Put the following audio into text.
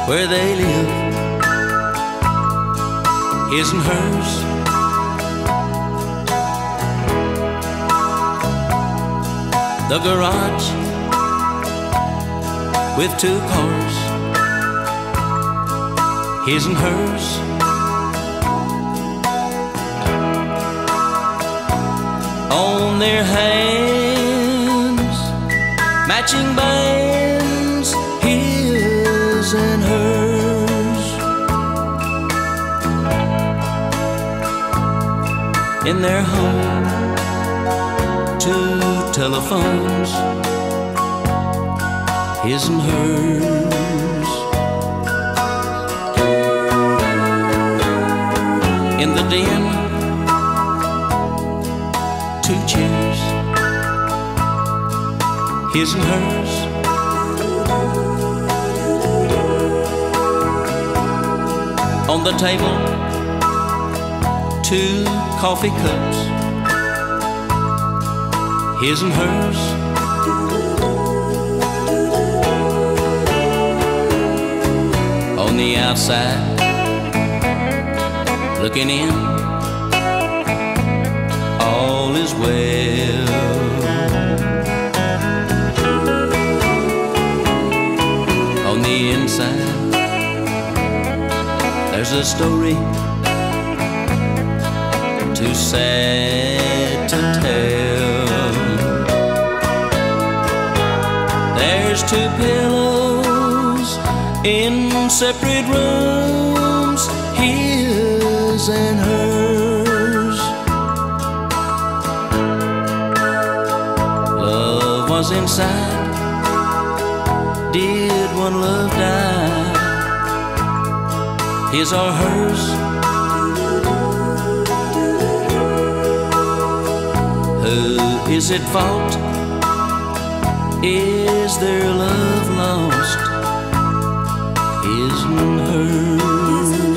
where they live, his and hers. The garage with 2 cars, his and hers. On their hands, matching bands, his and hers. In their home, 2 telephones, his and hers. In the den, 2 chairs, his and hers. On the table, 2 coffee cups, his and hers. On the outside, looking in, all is well. On the inside, there's a story too sad to tell. There's 2 pillows in separate rooms, his and hers. Love was inside. Did one love die? His or hers? Who is at fault? Is their love lost? His and hers.